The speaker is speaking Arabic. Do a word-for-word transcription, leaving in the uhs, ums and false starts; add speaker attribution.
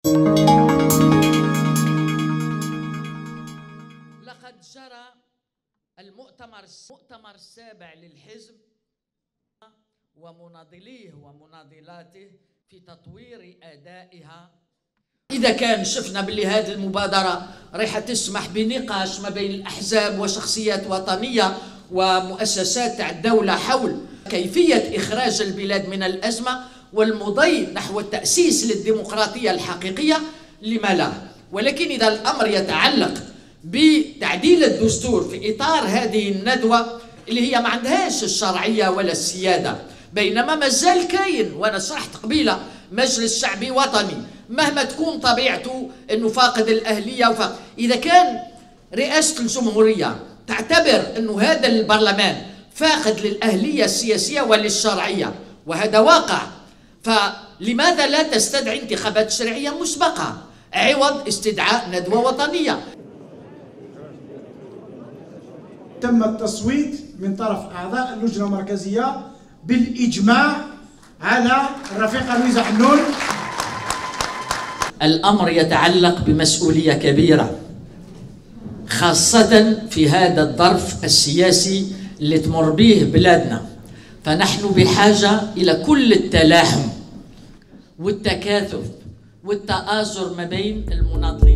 Speaker 1: لقد جرى المؤتمر المؤتمر السابع للحزب ومناضليه ومناضلاته في تطوير أدائها. إذا كان شفنا باللي هذه المبادرة راح تسمح بنقاش ما بين الأحزاب وشخصيات وطنية ومؤسسات الدولة حول كيفية إخراج البلاد من الأزمة والمضي نحو التأسيس للديمقراطية الحقيقية، لما لا؟ ولكن إذا الأمر يتعلق بتعديل الدستور في إطار هذه الندوة اللي هي ما عندهاش الشرعية ولا السيادة، بينما مازال كاين، وأنا شرحت قبيلة، مجلس شعبي وطني مهما تكون طبيعته أنه فاقد الأهلية وفاقد. إذا كان رئاسة الجمهورية تعتبر أنه هذا البرلمان فاقد للأهلية السياسية وللشرعية، وهذا واقع، فلماذا لا تستدعي انتخابات شرعية مسبقة عوض استدعاء ندوة وطنية؟
Speaker 2: تم التصويت من طرف أعضاء اللجنة المركزية بالإجماع على الرفيقة لويزا حنون.
Speaker 1: الأمر يتعلق بمسؤولية كبيرة، خاصة في هذا الظرف السياسي اللي تمر به بلادنا، فنحن بحاجة إلى كل التلاحم والتكاثف والتآزر ما بين المناضلين.